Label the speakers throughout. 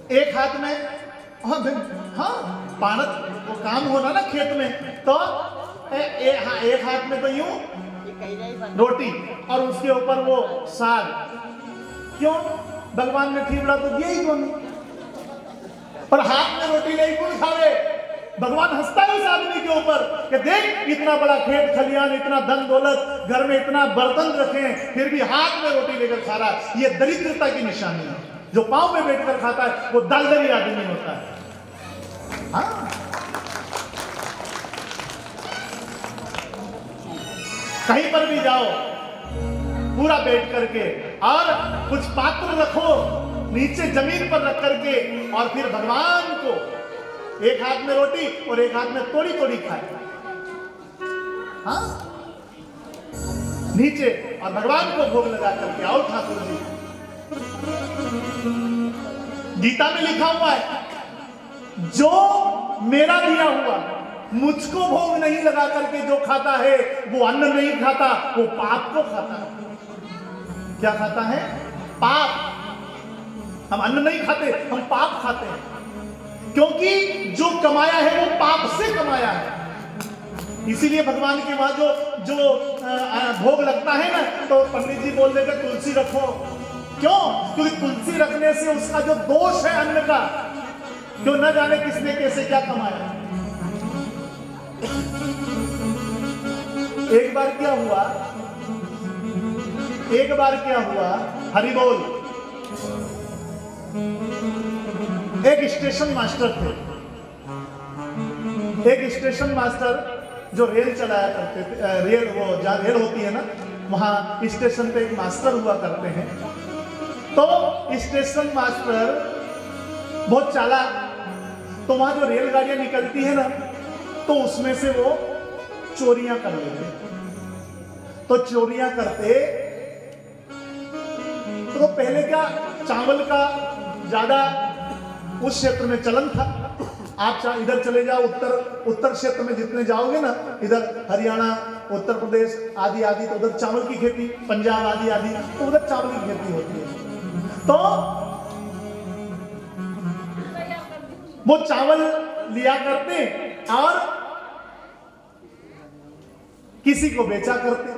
Speaker 1: एक हाथ में, हाँ पानत वो काम होना ना खेत में, तो एक हाथ में तो यूं रोटी और उसके ऊपर वो साग। क्यों? भगवान ने ठीबड़ा तो दिया ही कौन, और हाथ में रोटी नहीं कौन खावे। भगवान हंसता है उस आदमी के ऊपर कि देख इतना बड़ा खेत खलियान, इतना धन दौलत, घर में इतना बर्तन रखे हैं, फिर भी हाथ में रोटी लेकर खा रहा है। ये दरिद्रता की निशानी है। जो पांव में बैठकर खाता है वो दलदली आदमी होता है। हाँ, कहीं पर भी जाओ पूरा बैठ करके, और कुछ पात्र रखो नीचे जमीन पर रख करके, और फिर भगवान को एक हाथ में रोटी और एक हाथ में तोड़ी तोड़ी खाए। हाँ, नीचे, और भगवान को भोग लगा करके आओ ठाकुर जी। गीता में लिखा हुआ है, जो मेरा दिया हुआ मुझको भोग नहीं लगा करके जो खाता है वो अन्न नहीं खाता, वो पाप को खाता है। क्या खाता है? पाप। हम अन्न नहीं खाते, हम पाप खाते हैं, क्योंकि जो कमाया है वो पाप से कमाया है। इसीलिए भगवान के वहां जो भोग लगता है ना, तो पंडित जी बोल देते तुलसी रखो। क्यों? क्योंकि तुलसी रखने से उसका जो दोष है अन्न का, जो न जाने किसने कैसे क्या कमाया। एक बार क्या हुआ, हरि बोल। एक स्टेशन मास्टर थे, एक स्टेशन मास्टर जो रेल चलाया करते थे, रेल वो जहाँ रेल होती है ना, वहाँ स्टेशन पे एक मास्टर हुआ करते हैं। तो स्टेशन मास्टर बहुत चालाक, तो वहाँ जो रेलगाड़ियाँ निकलती है ना, तो उसमें से वो चोरियां कर लेते। तो चोरियां करते तो पहले क्या, चावल का ज्यादा उस क्षेत्र में चलन था। आप इधर चले जाओ, उत्तर क्षेत्र में जितने जाओगे ना, इधर हरियाणा, उत्तर प्रदेश आदि आदि, तो उधर चावल की खेती, पंजाब आदि आदि, तो उधर चावल की खेती होती है। तो वो चावल लिया करते और किसी को बेचा करते।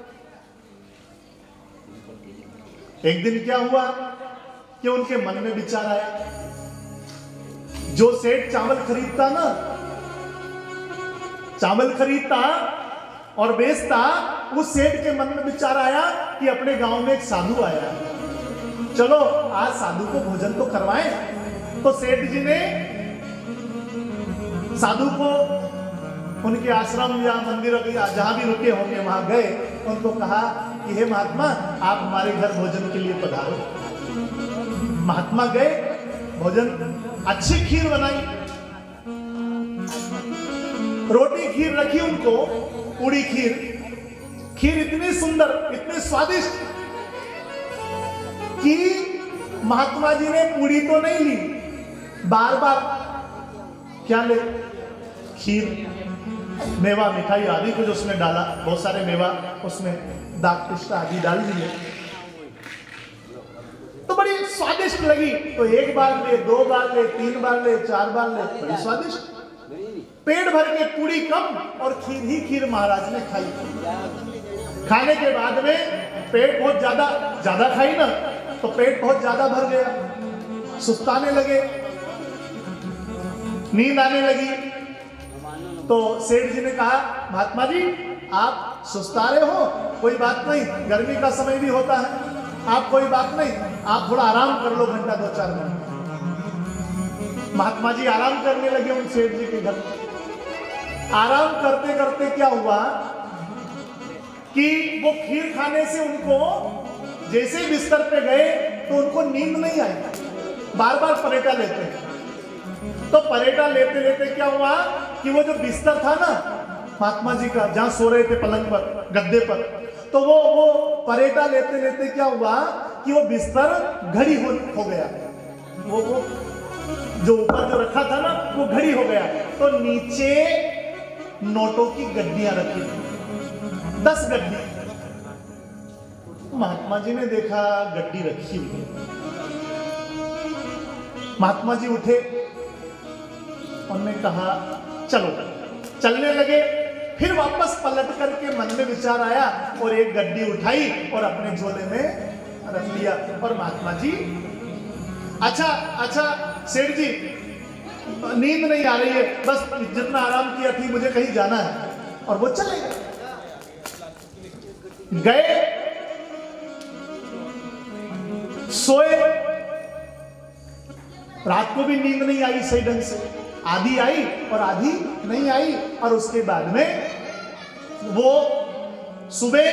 Speaker 1: एक दिन क्या हुआ कि उनके मन में विचार आया, जो सेठ चावल खरीदता ना, चावल खरीदता और बेचता, उस सेठ के मन में विचार आया कि अपने गांव में एक साधु आया, चलो आज साधु को भोजन तो करवाएं। तो सेठ जी ने साधु को उनके आश्रम या मंदिर जहां भी रुके होंगे वहां गए, उनको कहा कि हे महात्मा, आप हमारे घर भोजन के लिए पधारो। महात्मा गए, भोजन, अच्छी खीर बनाई, रोटी खीर रखी उनको, पूरी खीर इतनी सुंदर, इतनी स्वादिष्ट कि महात्मा जी ने पूरी तो नहीं ली, बार बार क्या ले, खीर, मेवा मिठाई आदि कुछ उसमें डाला, बहुत सारे मेवा उसमें, दाग पिस्ता आदि डाल दिए, तो बड़ी स्वादिष्ट लगी। तो एक बार ले, दो बार ले, तीन बार ले, चार बार ले, बड़ी स्वादिष्ट। पेट भर के पूरी कम और खीर ही खीर महाराज ने खाई। खाने के बाद में पेट बहुत ज्यादा खाई ना, तो पेट बहुत ज्यादा भर गया, सुस्ताने लगे, नींद आने लगी। तो सेठ जी ने कहा, महात्मा जी आप सुस्ता रहे हो, कोई बात नहीं, गर्मी का समय भी होता है, आप कोई बात नहीं, आप थोड़ा आराम कर लो, घंटा 2-4 घंटे। महात्मा जी आराम करने लगे उन सेठ जी के घर। आराम करते करते क्या हुआ कि वो खीर खाने से उनको, जैसे बिस्तर पे गए तो उनको नींद नहीं आई, बार बार परेटा लेते। तो परेटा लेते लेते क्या हुआ कि वो जो बिस्तर था ना महात्मा जी का, जहां सो रहे थे पलंग पर, गद्दे पर, तो वो परेटा लेते लेते क्या हुआ कि वो बिस्तर घड़ी हो गया, वो जो ऊपर जो रखा था ना वो घड़ी हो गया। तो नीचे नोटों की गड्डियां रखी थी, 10 गड्डी। महात्मा जी ने देखा गड्डी रखी हुई, महात्मा जी उठे, उन्होंने कहा चलो, चलने लगे। फिर वापस पलट करके मन में विचार आया और एक गड्डी उठाई और अपने झोले में रख लिया। और महात्मा जी, अच्छा सेठ जी, नींद नहीं आ रही है, बस जितना आराम किया थी, मुझे कहीं जाना है। और वो चले गए, सोए। रात को भी नींद नहीं आई सही ढंग से, आधी आई और आधी नहीं आई। और उसके बाद में वो सुबह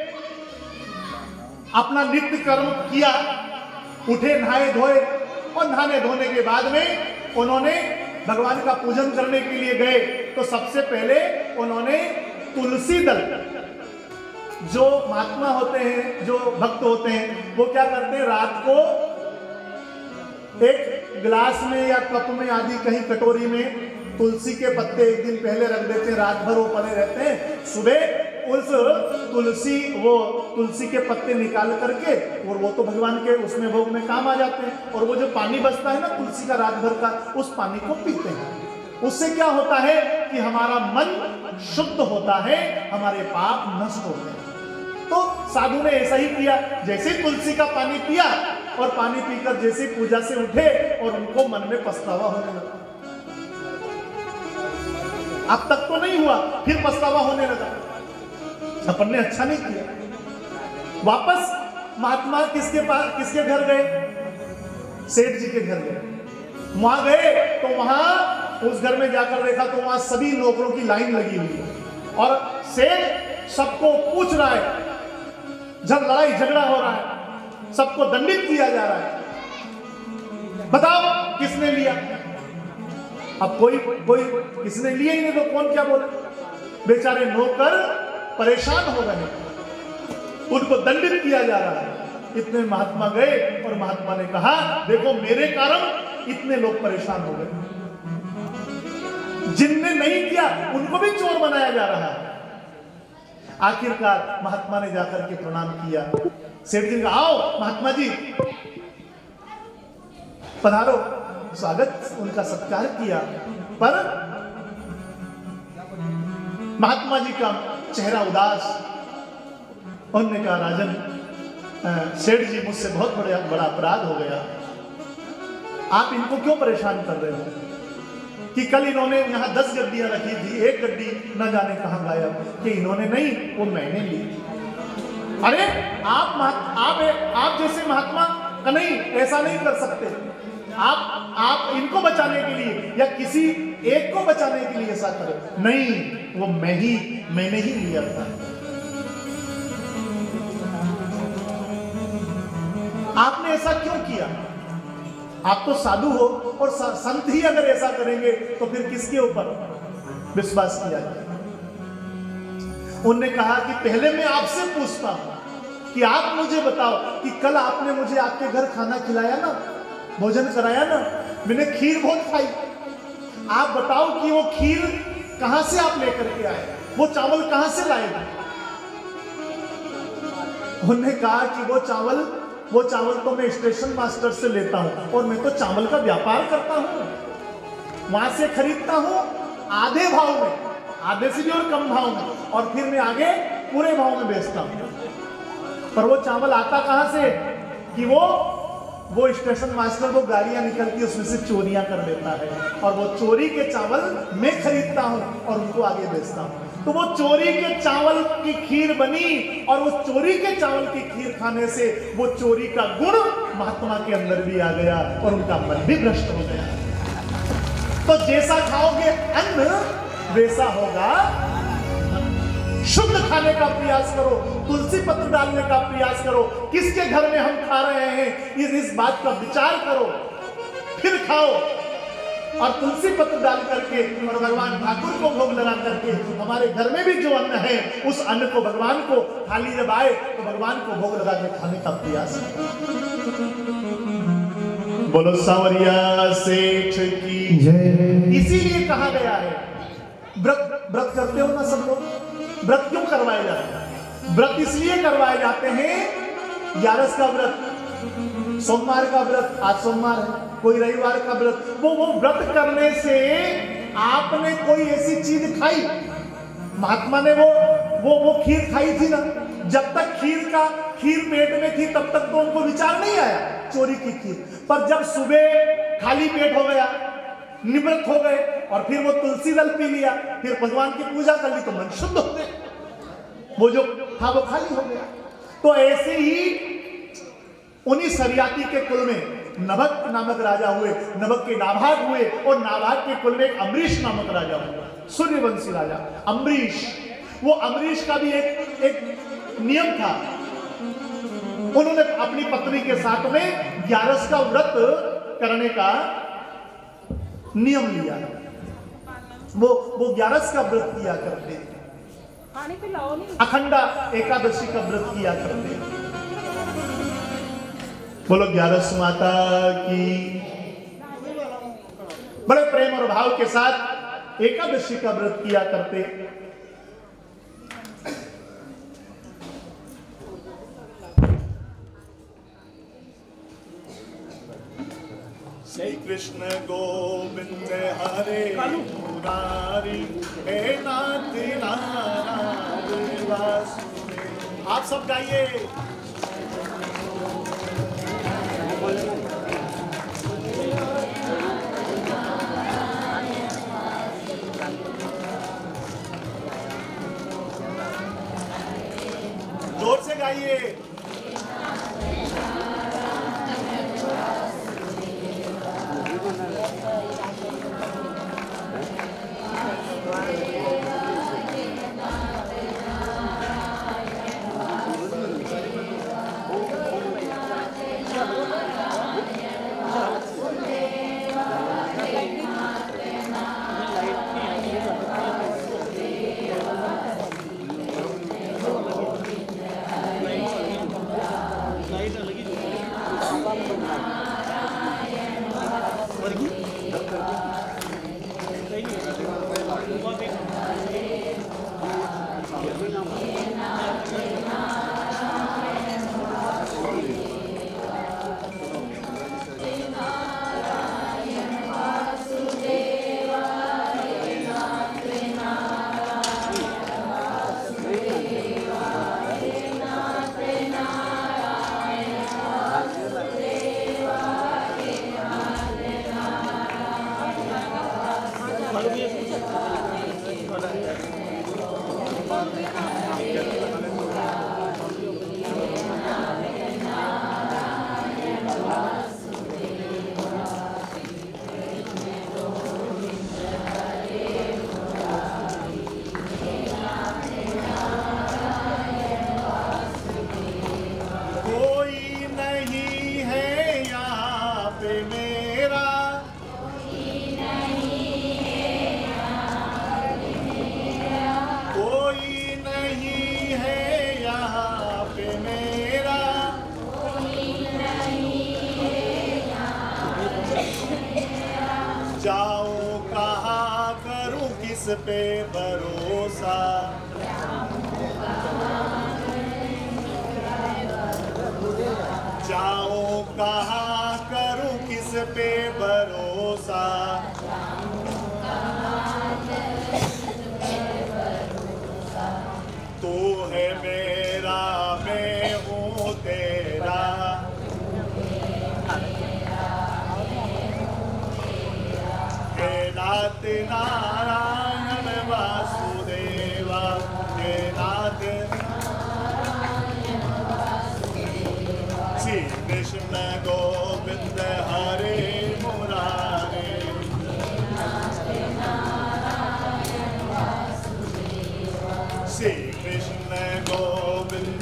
Speaker 1: अपना नित्य कर्म किया, उठे, नहाए धोए, और नहाने धोने के बाद में उन्होंने भगवान का पूजन करने के लिए गए। तो सबसे पहले उन्होंने तुलसी दल, जो महात्मा होते हैं, जो भक्त होते हैं, वो क्या करते हैं, रात को एक गिलास में या कप में आदि कहीं कटोरी में तुलसी के पत्ते एक दिन पहले रख देते हैं, रात भर वो पड़े रहते हैं। सुबह उस तुलसी के पत्ते निकाल करके, और वो तो भगवान के उसमें भोग में काम आ जाते हैं, और वो जो पानी बचता है ना तुलसी का रात भर का, उस पानी को पीते हैं। उससे क्या होता है कि हमारा मन शुद्ध होता है, हमारे पाप नष्ट होते हैं। तो साधु ने ऐसा ही किया, जैसे तुलसी का पानी पिया और पानी पीकर जैसे पूजा से उठे और उनको मन में पछतावा होने लगा। अब तक तो नहीं हुआ, फिर पछतावा होने लगा, अपन ने अच्छा नहीं किया। वापस महात्मा किसके घर गए, सेठ जी के घर गए। वहां गए तो वहां उस घर में जाकर देखा तो वहां सभी नौकरों की लाइन लगी हुई है और सेठ सबको पूछ रहा है, जब लड़ाई झगड़ा हो रहा है, सबको दंडित किया जा रहा है, बताओ किसने लिया। अब कोई किसने लिया ही नहीं तो कौन क्या बोले। बेचारे नौकर परेशान हो गए, उनको दंडित किया जा रहा है। इतने महात्मा गए और महात्मा ने कहा, देखो मेरे कारण इतने लोग परेशान हो गए, जिनने नहीं किया उनको भी चोर बनाया जा रहा है। आखिरकार महात्मा ने जाकर के प्रणाम किया। सेठ जी ने कहा, आओ महात्मा जी पधारो, स्वागत, उनका सत्कार किया। पर महात्मा जी का चेहरा उदास। उन्होंने कहा, राजन, सेठ जी मुझसे बहुत बड़ा अपराध हो गया, आप इनको क्यों परेशान कर रहे हो कि कल इन्होंने यहाँ 10 गड्डियां रखी थी, एक गड्डी न जाने कहां गायब, कि इन्होंने नहीं, वो मैंने ली। अरे आप जैसे महात्मा का नहीं, ऐसा नहीं कर सकते। आप इनको बचाने के लिए या किसी एक को बचाने के लिए ऐसा करो, नहीं, वो मैंने ही लिया था। आपने ऐसा क्यों किया? आप तो साधु हो और संत ही अगर ऐसा करेंगे तो फिर किसके ऊपर विश्वास किया जाए। उन्होंने कहा कि पहले मैं आपसे पूछता हूं कि आप मुझे बताओ कि कल आपने मुझे आपके घर खाना खिलाया ना, भोजन कराया ना, मैंने खीर बहुत खाई, आप बताओ कि वो खीर कहां से आप लेकर के आए, वो चावल कहां से लाए? उन्होंने कहा कि वो चावल तो मैं स्टेशन मास्टर से लेता हूं और मैं तो चावल का व्यापार करता हूं, वहां से खरीदता हूं आधे भाव में, आधे से भी और कम भाव में, और फिर मैं आगे पूरे भाव में बेचता हूं। पर वो चावल आता कहां से कि वो स्टेशन मास्टर, वो गाड़ियां निकलती उसमें से चोरियां कर देता है, और वो चोरी के चावल मैं खरीदता हूं और उनको आगे बेचता हूं। तो वो चोरी के चावल की खीर बनी, और उस चोरी के चावल की खीर खाने से वो चोरी का गुण महात्मा के अंदर भी आ गया और उनका मन भी भ्रष्ट हो गया। तो जैसा खाओगे अन्न वैसा होगा। शुद्ध खाने का प्रयास करो, तुलसी पत्र डालने का प्रयास करो, किसके घर में हम खा रहे हैं इस बात का विचार करो, फिर खाओ। और तुलसी पत्र डाल करके और भगवान ठाकुर को भोग लगा करके, हमारे घर में भी जो अन्न है उस अन्न को भगवान को, थाली जब आए तो भगवान को भोग लगा के खाने का प्रयास करो। बोलो सांवरिया सेठ की जय। इसीलिए कहा गया है, व्रत करते हो ना सब लोग, व्रत क्यों करवाए जाते हैं? व्रत इसलिए करवाए जाते हैं, 11 का व्रत, सोमवार का व्रत, आज सोमवार है, कोई रविवार का व्रत, वो व्रत करने से आपने कोई ऐसी चीज खाई, महात्मा ने वो खीर खाई थी ना, जब तक खीर पेट में थी तब तक तो उनको विचार नहीं आया चोरी की खीर, पर जब सुबह खाली पेट हो गया, निवृत्त हो गए और फिर वो तुलसी दल पी लिया, फिर भगवान की पूजा कर ली तो मन शुद्ध हो गया, वो जो था वो खाली हो गया। तो ऐसे ही उन्हीं सरियाती के कुल में नभक नामक राजा हुए, नभक के नाभाग हुए और नाभाग के कुल में एक अम्बरीश नामक राजा हुआ, सूर्यवंशी राजा अम्बरीश। वो अम्बरीश का भी एक नियम था, उन्होंने अपनी पत्नी के साथ में 11 का व्रत करने का नियम लिया, वो 11 का व्रत किया करते, अखंडा एकादशी का व्रत किया करते। बोलो 11 माता की। बड़े प्रेम और भाव के साथ एकादशी का व्रत किया करते। श्री कृष्ण गोविंद हरे मुरारी हे नाथ नारायण वासुदेव। आप सब गाइए। जोर से गाइए। पे भरोसा जाओ कहाँ करूं किस पे भरोसा, तू है मेरा मैं हूँ तेरा, हे नाथ नारायण वासुदेवा, हे नाथ श्री कृष्ण गोविंद हरे मुरारे, श्री कृष्ण गोविंद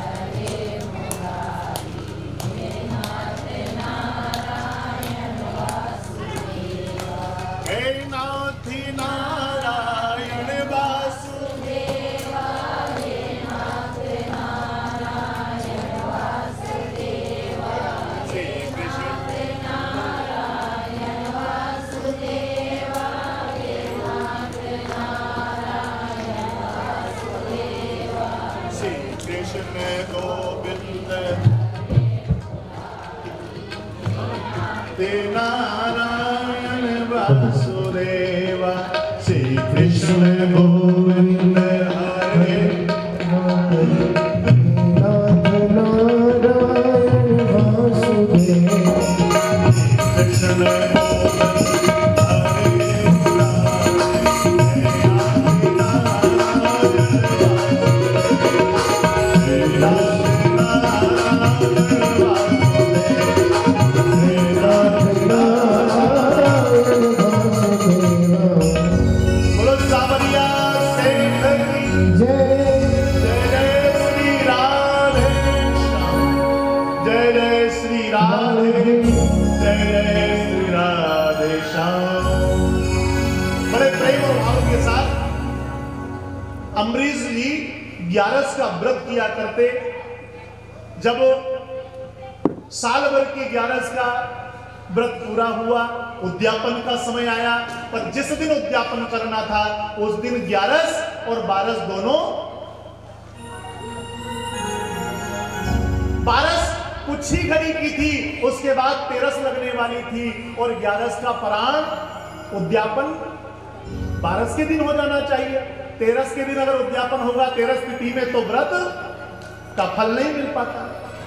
Speaker 1: हे नाथ नारायण वासुदेवा, हे नाथ नारायण वासुदेवा, श्री कृष्ण ते नारायण वासुदेव श्री कृष्ण गोविंद हरे कृष्ण अम्बरीश जी 11 का व्रत किया करते। जब साल भर की 11 का व्रत पूरा हुआ, उद्यापन का समय आया, पर जिस दिन उद्यापन करना था उस दिन 11 और 12 दोनों 12 कुछ ही घड़ी की थी, उसके बाद 13 लगने वाली थी और 11 का पराण उद्यापन 12 के दिन हो जाना चाहिए। 13 के दिन अगर उद्यापन होगा 13 तिथि में तो व्रत का फल नहीं मिल पाता।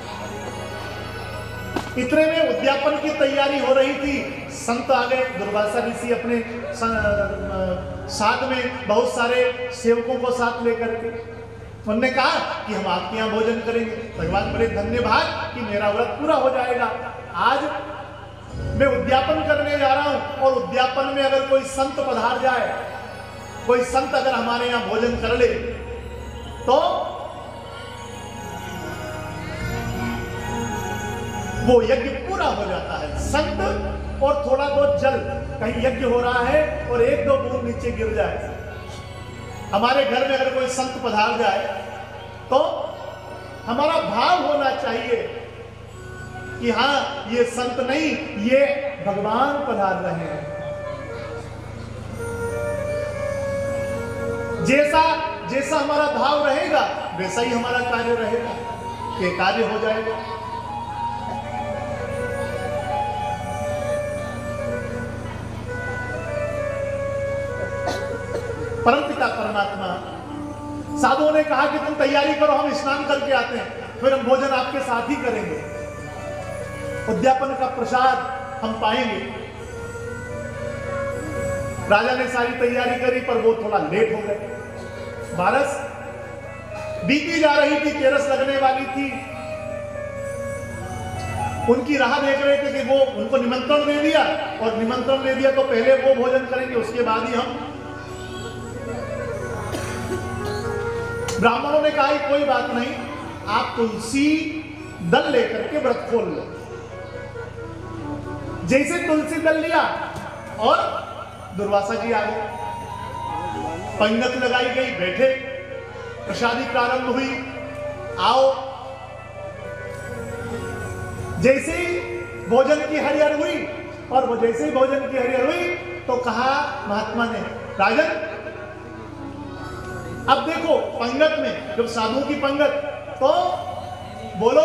Speaker 1: इतने में उद्यापन की तैयारी हो रही थी, संत आ गए। दुर्वासा ऋषि अपने साथ में बहुत सारे सेवकों को साथ लेकर के उन्होंने कहा कि हम आपके यहाँ भोजन करेंगे। भगवान बड़े धन्यवाद कि मेरा व्रत पूरा हो जाएगा। आज मैं उद्यापन करने जा रहा हूं और उद्यापन में अगर कोई संत पधार जाए, कोई संत अगर हमारे यहां भोजन कर ले तो वो यज्ञ पूरा हो जाता है। संत और थोड़ा बहुत जल, कहीं यज्ञ हो रहा है और 1-2 बूंद नीचे गिर जाए, हमारे घर में अगर कोई संत पधार जाए तो हमारा भाव होना चाहिए कि हाँ ये संत नहीं, ये भगवान पधार रहे हैं। जैसा हमारा भाव रहेगा वैसा ही हमारा कार्य रहेगा, ये कार्य हो जाएगा। परमपिता परमात्मा साधुओं ने कहा कि तुम तैयारी करो, हम स्नान करके आते हैं, फिर हम भोजन आपके साथ ही करेंगे, उद्यापन का प्रसाद हम पाएंगे। राजा ने सारी तैयारी करी पर वो थोड़ा लेट हो गए। 12 बीती जा रही थी, 13 लगने वाली थी। उनकी राह देख रहे थे कि वो उनको निमंत्रण दे दिया, और निमंत्रण दे दिया तो पहले वो भोजन करेंगे, उसके बाद ही हम। ब्राह्मणों ने कहा कोई बात नहीं, आप तुलसी दल लेकर के व्रत खोल लो। जैसे तुलसी दल लिया और दुर्वासा जी आ गए, पंगत लगाई गई, बैठे, प्रसादी प्रारंभ हुई, आओ। जैसे ही भोजन की हरिहर हुई, और वो जैसे ही भोजन की हरिहर हुई तो कहा महात्मा ने, राजन अब देखो पंगत में, जब साधु की पंगत तो बोलो,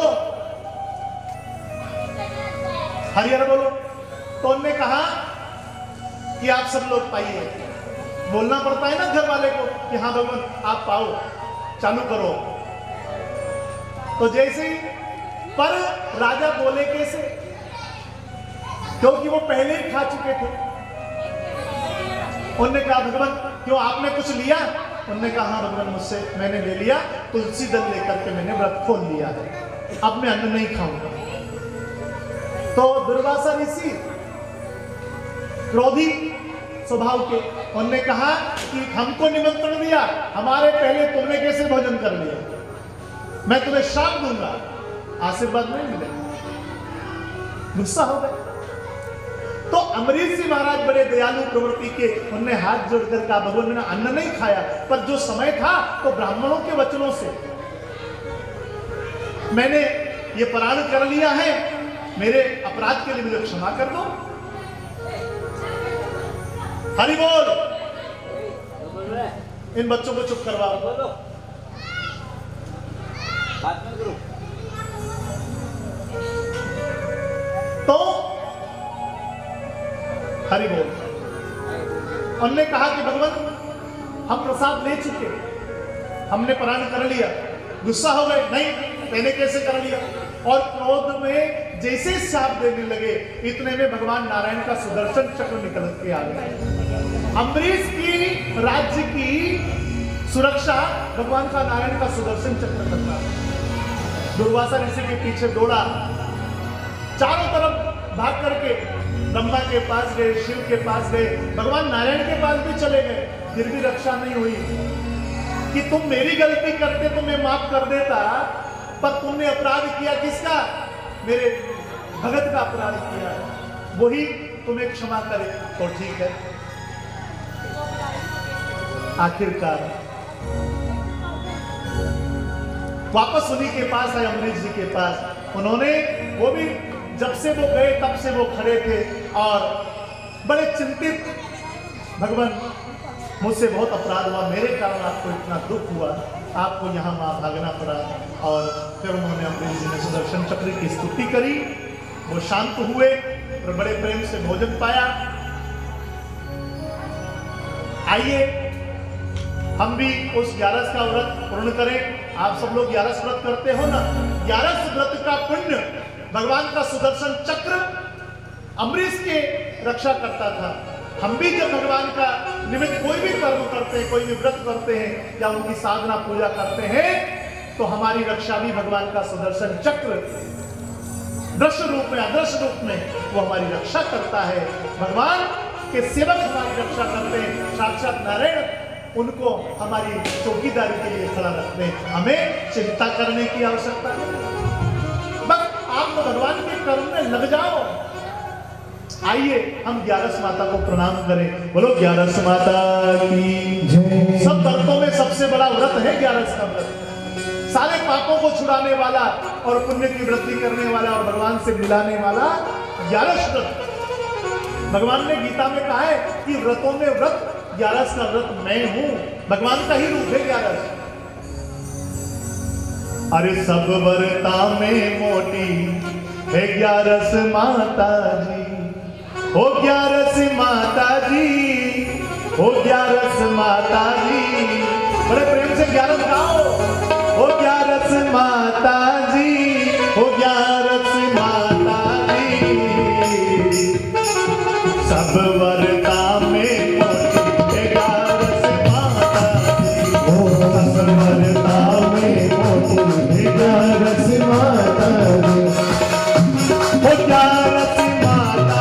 Speaker 1: हरिहर बोलो। तो उन्होंने कहा कि आप सब लोग पाइए, बोलना पड़ता है ना घर वाले को कि हाँ भगवान आप पाओ, चालू करो। तो जैसे ही, पर राजा बोले कैसे, क्योंकि वो पहले ही खा चुके थे। उन्होंने कहा भगवान क्यों आपने कुछ लिया? उन्होंने कहा हाँ भगवान मुझसे मैंने ले लिया, तुलसी दल लेकर के मैंने व्रत खोल लिया है, अब मैं अन्न नहीं खाऊंगा। तो दुर्वासा ऋषि क्रोधी स्वभाव के, उन्होंने कहा कि हमको निमंत्रण दिया, हमारे पहले तुमने कैसे भोजन कर लिया, मैं तुम्हें श्राप दूंगा, आशीर्वाद नहीं मिलेगा। गुस्सा हो गए। तो अम्बरीश जी महाराज बड़े दयालु प्रवृत्ति के, उन्होंने हाथ जोड़कर कहा भगवान मैंने अन्न नहीं खाया, पर जो समय था तो ब्राह्मणों के वचनों से मैंने ये प्राण कर लिया है, मेरे अपराध के लिए मुझे क्षमा कर दो। हरि बोल। इन बच्चों को चुप करवाओ। तो हरि बोल। उन्होंने कहा कि भगवान हम प्रसाद ले चुके, हमने प्राण कर लिया। गुस्सा हो गए, नहीं मैंने कैसे कर लिया, और क्रोध में जैसे शाप देने लगे इतने में भगवान नारायण का सुदर्शन चक्र निकल के आ गया। अम्बरीश की राज्य की सुरक्षा भगवान का नारायण का सुदर्शन चक्र करता। दुर्वासा ऋषि के पीछे दौड़ा, चारों तरफ भाग करके ब्रह्मा के पास गए, शिव के पास गए, भगवान नारायण के पास भी चले गए, फिर भी रक्षा नहीं हुई। कि तुम मेरी गलती करते तो मैं माफ कर देता, पर तुमने अपराध किया किसका? मेरे भगत का अपराध किया, वही तुम्हें क्षमा करे तो ठीक है। आखिरकार वापस उन्हीं के पास आए, अम्बरीश जी के पास। उन्होंने वो भी जब से वो गए तब से वो खड़े थे और बड़े चिंतित, भगवान मुझसे बहुत अपराध हुआ, मेरे कारण आपको इतना दुख हुआ, आपको यहाँ वहाँ भागना पड़ा। और फिर उन्होंने अम्बरीश जी ने सुदर्शन चक्र की स्तुति करी, वो शांत हुए और बड़े प्रेम से भोजन पाया। आइए हम भी उस 11 का व्रत पूर्ण करें। आप सब लोग 11 व्रत करते हो ना, 11 व्रत का पुण्य भगवान का सुदर्शन चक्र अम्बरीश के रक्षा करता था। हम भी जब भगवान का निमित्त कोई भी कर्म करते हैं, कोई भी व्रत करते हैं या उनकी साधना पूजा करते हैं, तो हमारी रक्षा भी भगवान का सुदर्शन चक्र दृश्य रूप में अदृश्य रूप में वो हमारी रक्षा करता है। भगवान के सेवक हमारी रक्षा करते हैं, साक्षात नारायण उनको हमारी चौकीदारी के लिए खड़ा रखते हैं। हमें चिंता करने की आवश्यकता नहीं, बस आप तो भगवान के कर्म में लग जाओ। आइए हम 11 माता को प्रणाम करें। बोलो 11 माता की जय। सब व्रतों में सबसे बड़ा व्रत है 11 का व्रत, सारे पापों को छुड़ाने वाला और पुण्य की वृद्धि करने वाला और भगवान से मिलाने वाला 11 व्रत। भगवान ने गीता में कहा है कि व्रतों में व्रत 11 का व्रत मैं हूं, भगवान का ही रूप है 11। अरे सब व्रता में मोटी है 11 माता जी, ओ 11 माता जी, ओ 11 माता जी। बड़े प्रेम से 11 गाओ, ओ 11 माता जी, ओ 11 माता जी। सब व्रता में मोटी है 11 माता जी, ओ सब व्रता में मोटी है 11 माता जी, ओ 11 माता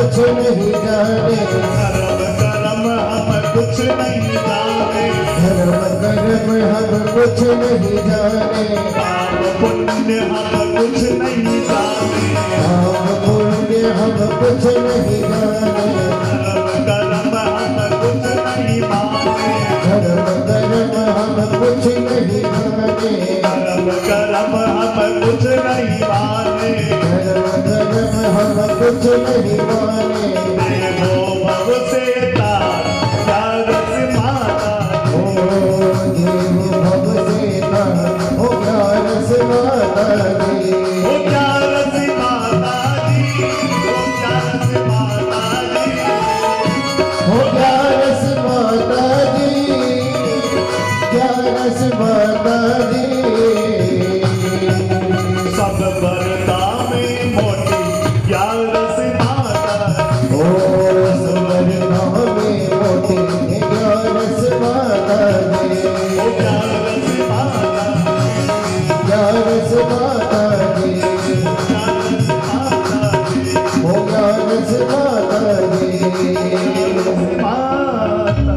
Speaker 2: कुछ नहीं जाने,
Speaker 1: धर्म कर्म हम कुछ नहीं जाने,
Speaker 2: धर्म कर्म हम कुछ नहीं जाने,
Speaker 1: पाप पुण्य हम कुछ नहीं जाने,
Speaker 2: पाप पुण्य हम कुछ नहीं जाने,
Speaker 1: धर्म कर्म हम कुछ नहीं माने,
Speaker 2: धर्म कर्म हम कुछ नहीं जाने,
Speaker 1: धर्म कर्म हम कुछ नहीं माने,
Speaker 2: धर्म कर्म हम कुछ नहीं माने,
Speaker 1: देवो भव से तार क्या रस माता,
Speaker 2: देव भव से तार हो क्या रस माता जी,
Speaker 1: ओ क्या रस माता जी, ओ क्या रस माता जी,
Speaker 2: हो क्या रस माता जी, क्या रस माता जी,
Speaker 1: सब बरता में मोटी क्या रस माता,
Speaker 2: ओ सुवर गाँव में मोटी क्या रस माता जी,
Speaker 1: ओ क्या रस माता,
Speaker 2: क्या रस माता जी,
Speaker 1: क्या रस माता जी,
Speaker 2: हो क्या रस माता जी,
Speaker 1: माता।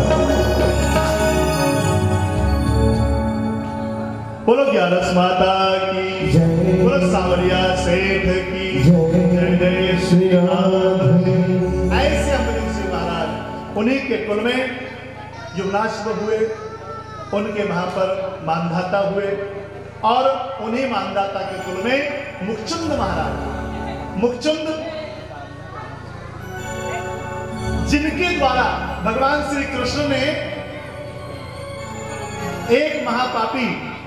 Speaker 1: बोलो ग्यारस माता की,
Speaker 2: जय।
Speaker 1: बोलो सांवरिया सेठ की
Speaker 2: जय।
Speaker 1: जय श्री राम। ऐसे अमरीश जी महाराज उन्हीं के कुल में युवनाश्व हुए, उनके वहां पर मानधाता हुए और उन्हीं मानधाता के कुल में मुखचुंद महाराज, मुखचुंद जिनके द्वारा भगवान श्री कृष्ण ने एक महापापी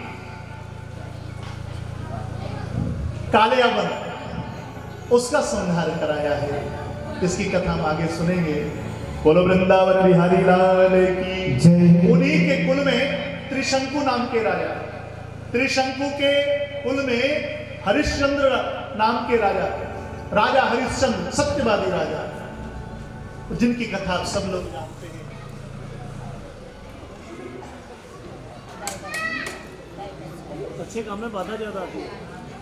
Speaker 1: कालियावन उसका संहार कराया है। इसकी कथा हम आगे सुनेंगे। बोलो वृंदावन बिहारी लाल की
Speaker 2: जय।
Speaker 1: उन्हीं के कुल में त्रिशंकु नाम के राजा, त्रिशंकु के कुल में हरिश्चंद्र नाम के राजा, राजा हरिश्चंद्र सत्यवादी राजा, जिनकी कथा आप सब लोग जानते हैं। अच्छे काम में बाधा ज्यादा आती है।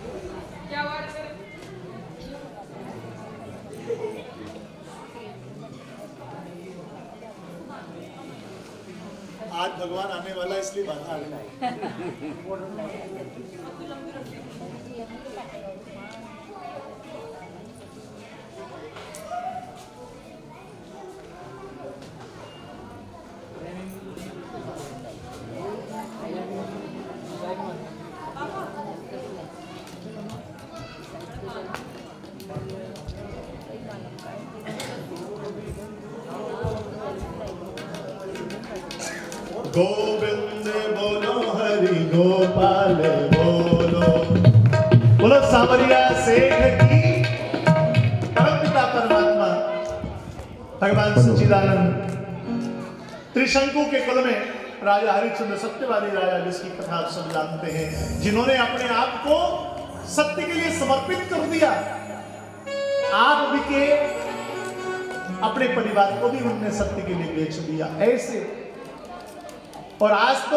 Speaker 1: आज भगवान आने वाला इसलिए बाधा आ गई। गोविंद बोलो हरि गोपाल बोलो, बोलो सांवरिया सेठ की परमपिता परमात्मा भगवान सच्चिदानंद त्रिशंकु के कुल में राजा हरिश्चंद्र सत्यवादी राजा, जिसकी कथा आप सब जानते हैं, जिन्होंने अपने आप को सत्य के लिए समर्पित कर दिया। आप भी के अपने परिवार को भी उन्होंने सत्य के लिए बेच दिया ऐसे। और आज तो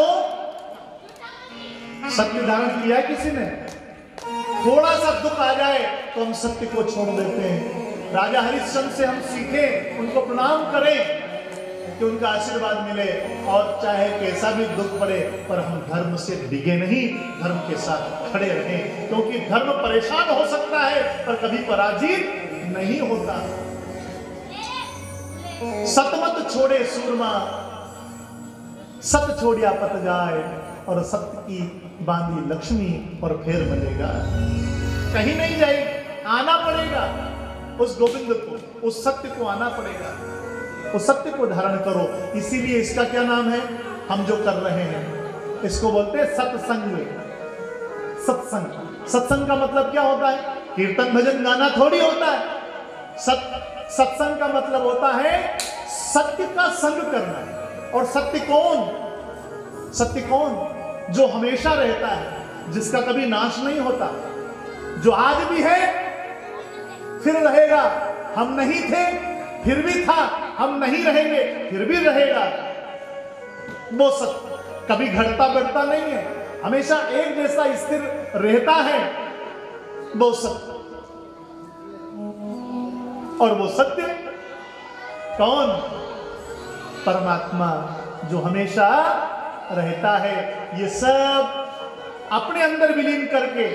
Speaker 1: सत्य धारण किया किसी ने, थोड़ा सा दुख आ जाए तो हम सत्य को छोड़ देते हैं। राजा हरिश्चंद्र से हम सीखें, उनको प्रणाम करें कि उनका आशीर्वाद मिले, और चाहे कैसा भी दुख पड़े पर हम धर्म से डिगे नहीं, धर्म के साथ खड़े रहें, क्योंकि धर्म परेशान हो सकता है पर कभी पराजित नहीं होता। सतमत छोड़े सूरमा, सत छोड़िया पत जाए, और सत्य की बांधी लक्ष्मी और फिर मिलेगा। कहीं नहीं जाएगी, आना पड़ेगा उस गोविंद को, उस सत्य को आना पड़ेगा, उस सत्य को धारण करो। इसीलिए इसका क्या नाम है, हम जो कर रहे हैं इसको बोलते हैं सत्संग। सत्संग, सत्संग का मतलब क्या होता है? कीर्तन भजन गाना थोड़ी होता है। सत्संग का मतलब होता है सत्य का संग करना। और सत्य कौन? सत्य कौन? जो हमेशा रहता है, जिसका कभी नाश नहीं होता, जो आज भी है फिर रहेगा। हम नहीं थे फिर भी था, हम नहीं रहेंगे फिर भी रहेगा। वो सत्य कभी घटता बढ़ता नहीं है, हमेशा एक जैसा स्थिर रहता है वो सत्य। और वो सत्य कौन? परमात्मा, जो हमेशा रहता है, ये सब अपने अंदर विलीन करके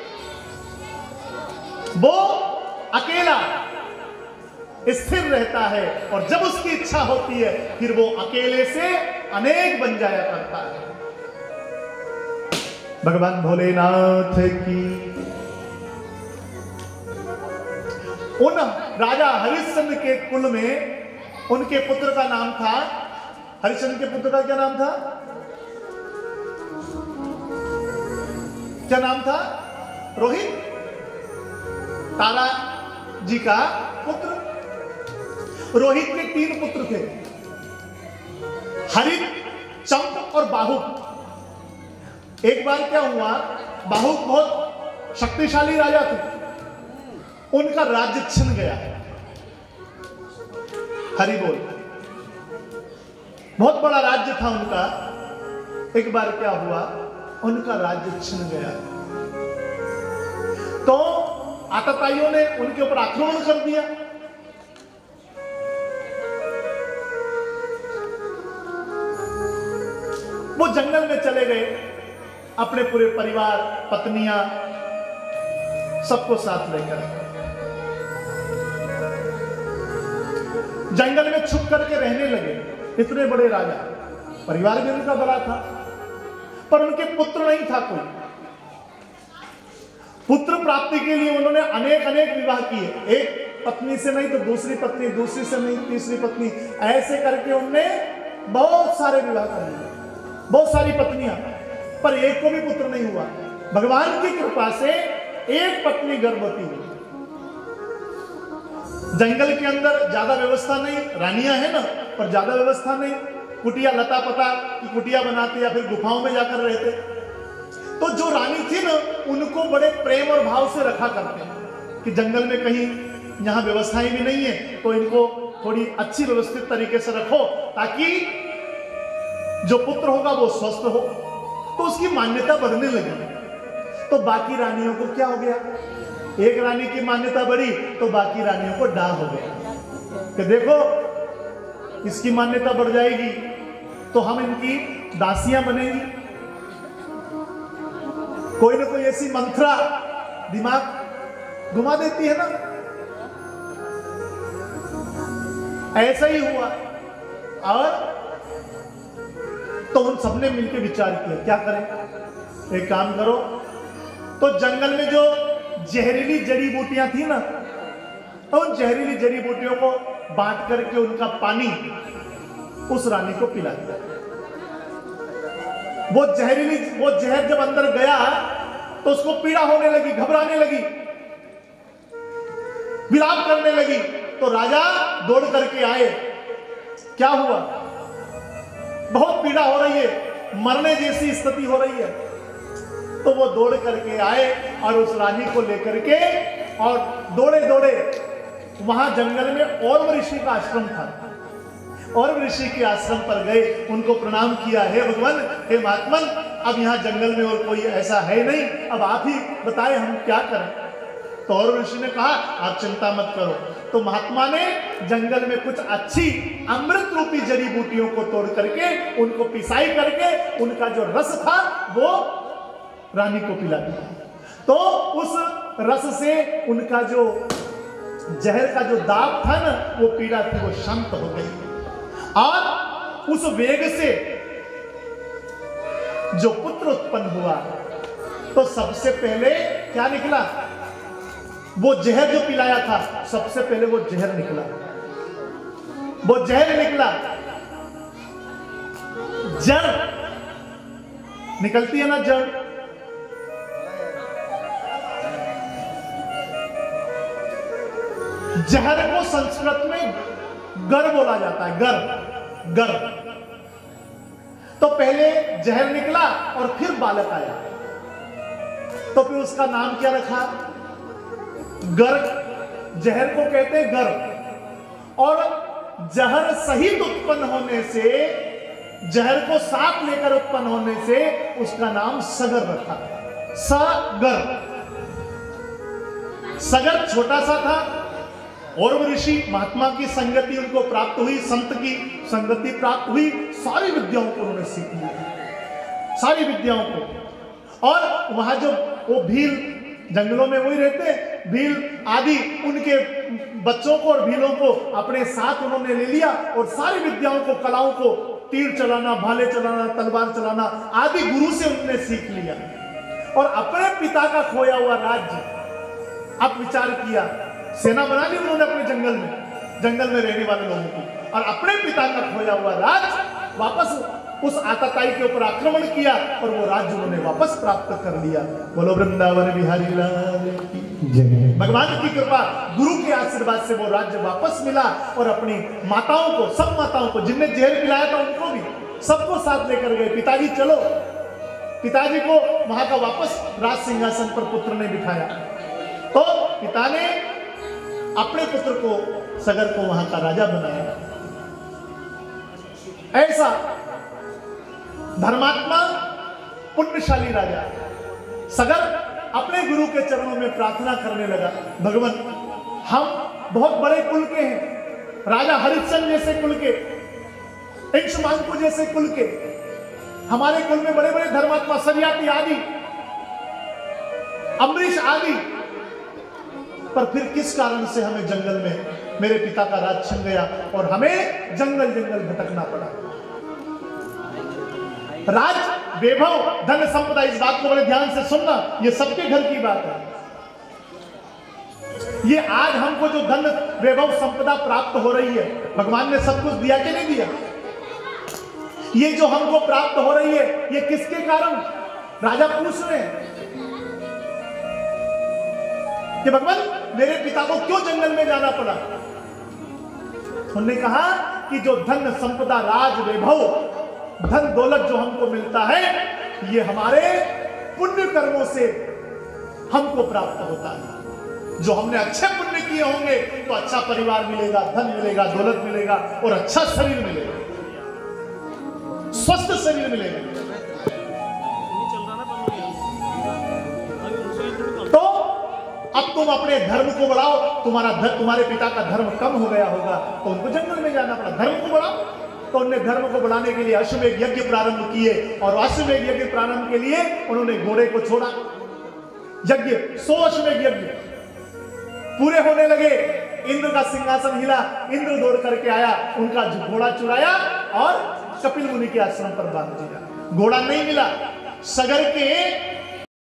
Speaker 1: वो अकेला स्थिर रहता है, और जब उसकी इच्छा होती है फिर वो अकेले से अनेक बन जाया करता है। भगवान भोलेनाथ की। उन राजा हरिश्चंद्र के कुल में उनके पुत्र का नाम था, हरिश्चंद्र के पुत्र का क्या नाम था? क्या नाम था? रोहित, तारा जी का पुत्र। रोहित के 3 पुत्र थे, हरित, चंप और बाहुक। एक बार क्या हुआ, बाहुक बहुत शक्तिशाली राजा थे, उनका राज्य छिन गया। हरि बोल। बहुत बड़ा राज्य था उनका। एक बार क्या हुआ, उनका राज्य छिन गया, तो आतताइयों ने उनके ऊपर आक्रमण कर दिया। वो जंगल में चले गए, अपने पूरे परिवार, पत्नियां, सबको साथ लेकर जंगल में छुप करके रहने लगे। इतने बड़े राजा, परिवार भी उनका बड़ा था, पर उनके पुत्र नहीं था कोई। पुत्र प्राप्ति के लिए उन्होंने अनेक विवाह किए, एक पत्नी से नहीं तो दूसरी पत्नी, दूसरी से नहीं तीसरी पत्नी, ऐसे करके उनने बहुत सारे विवाह कर लिए, बहुत सारी पत्नियां, पर एक को भी पुत्र नहीं हुआ। भगवान की कृपा से एक पत्नी गर्भवती हुई। जंगल के अंदर ज्यादा व्यवस्था नहीं, रानियां है ना, पर ज्यादा व्यवस्था नहीं, कुटिया लता पता की कुटिया बनाते या फिर गुफाओं में जाकर रहते। तो जो रानी थी ना, उनको बड़े प्रेम और भाव से रखा करते हैं कि जंगल में कहीं यहाँ व्यवस्थाएं भी नहीं है, तो इनको थोड़ी अच्छी व्यवस्थित तरीके से रखो, ताकि जो पुत्र होगा वो स्वस्थ हो। तो उसकी मान्यता बढ़ने लगी। तो बाकी रानियों को क्या हो गया, एक रानी की मान्यता बढ़ी तो बाकी रानियों को डा हो गया कि देखो इसकी मान्यता बढ़ जाएगी तो हम इनकी दासियां बनेंगी। कोई ना कोई ऐसी मंत्रा दिमाग घुमा देती है ना। ऐसा ही हुआ, और तो उन सबने मिलकर विचार किया क्या करें। एक काम करो, तो जंगल में जो जहरीली जड़ी बूटियां थी ना, उन जहरीली जड़ी बूटियों को बांट करके उनका पानी उस रानी को पिला दिया। वो जहर जब अंदर गया तो उसको पीड़ा होने लगी, घबराने लगी, विलाप करने लगी। तो राजा दौड़ करके आए, क्या हुआ, बहुत पीड़ा हो रही है, मरने जैसी स्थिति हो रही है। तो वो दौड़ करके आए और उस रानी को लेकर के और दौड़े दौड़े वहां जंगल में और ऋषि का आश्रम था, और ऋषि के आश्रम पर गए, उनको प्रणाम किया, हे भगवान, हे महात्मन, अब यहाँ जंगल में और कोई ऐसा है नहीं, अब आप ही बताएं हम क्या करें। तो और ऋषि ने कहा आप चिंता मत करो। तो महात्मा ने जंगल में कुछ अच्छी अमृत रूपी जड़ी बूटियों को तोड़ करके उनको पिसाई करके उनका जो रस था वो रानी को पिला दिया। तो उस रस से उनका जो जहर का जो दाग था ना, वो पीड़ा थी, वो शांत हो गई। और उस वेग से जो पुत्र उत्पन्न हुआ, तो सबसे पहले क्या निकला, वो जहर जो पिलाया था, सबसे पहले वो जहर निकला, वो जहर निकला। जड़ निकलती है ना, जड़, जहर को संस्कृत में गर बोला जाता है, गर। तो पहले जहर निकला और फिर बालक आया, तो फिर उसका नाम क्या रखा, गर। जहर को कहते हैं गर। और जहर सहित उत्पन्न होने से, जहर को साथ लेकर उत्पन्न होने से उसका नाम सगर रखा, सगर। सगर छोटा सा था और ऋषि महात्मा की संगति उनको प्राप्त हुई, संत की संगति प्राप्त हुई, सारी विद्याओं को उन्होंने सीख लिया, सारी विद्याओं को। और वहां जो वो भील जंगलों में वही रहते, भील आदि उनके बच्चों को और भीलों को अपने साथ उन्होंने ले लिया और सारी विद्याओं को, कलाओं को, तीर चलाना, भाले चलाना, तलवार चलाना आदि गुरु से उन्होंने सीख लिया। और अपने पिता का खोया हुआ राज्य, अब विचार किया, सेना बना ली उन्होंने अपने जंगल में रहने वाले लोगों की, और अपने पिता का खोया हुआ राज्य वापस उस आताताई के ऊपर आक्रमण किया और वो राज्य उन्होंने वापस प्राप्त कर लिया। बोलो वृंदावन बिहारी लाल की जय। भगवान की कृपा, गुरु के आशीर्वाद से वो राज्य वापस मिला और अपनी माताओं को, सब माताओं को, जिनने जहर पिलाया था उनको भी, सबको साथ लेकर गए। पिताजी चलो, पिताजी को वहां का वापस राज सिंहासन पर पुत्र ने बिठाया। तो पिता ने अपने पुत्र को, सगर को वहां का राजा बनाया। ऐसा धर्मात्मा पुण्यशाली राजा सगर अपने गुरु के चरणों में प्रार्थना करने लगा, भगवान हम बहुत बड़े कुल के हैं, राजा हरिश्चंद्र जैसे कुल के, इक्ष्वाकु जैसे कुल के, हमारे कुल में बड़े बड़े धर्मात्मा सरियाती आदि, अम्बरीश आदि, पर फिर किस कारण से हमें जंगल में मेरे पिता का राज छिन गया और हमें जंगल जंगल भटकना पड़ा। राज, वैभव, धन संपदा, इस बात को बड़े ध्यान से सुनना, ये सबके घर की बात है। ये आज हमको जो धन, वैभव, संपदा प्राप्त हो रही है, भगवान ने सब कुछ दिया कि नहीं दिया? ये जो हमको प्राप्त हो रही है, ये किसके कारण? राजा पूछ रहे हैं कि भगवान मेरे पिता को क्यों जंगल में जाना पड़ा? उन्होंने कहा कि जो धन संपदा, राज, वैभव, धन दौलत जो हमको मिलता है, ये हमारे पुण्य कर्मों से हमको प्राप्त होता है। जो हमने अच्छे पुण्य किए होंगे तो अच्छा परिवार मिलेगा, धन मिलेगा, दौलत मिलेगा और अच्छा शरीर मिलेगा, स्वस्थ शरीर मिलेगा। तो अब तुम अपने धर्म को बढ़ाओ, तुम्हारे पिता का धर्म कम हो गया होगा तो उनको जंगल में जाना पड़ा, धर्म को बढ़ाओ। तो उन्होंने धर्म को बढ़ाने के लिए अश्वमेध यज्ञ प्रारंभ किए और अश्वमेध यज्ञ प्रारंभ के लिए उन्होंने घोड़े को छोड़ा। यज्ञ 100 अश्वमेध यज्ञ पूरे होने लगे, इंद्र का सिंहासन हिला, इंद्र दौड़ करके आया, उनका घोड़ा चुराया और कपिल मुनि के आश्रम पर बांध दिया। घोड़ा नहीं मिला, सगर के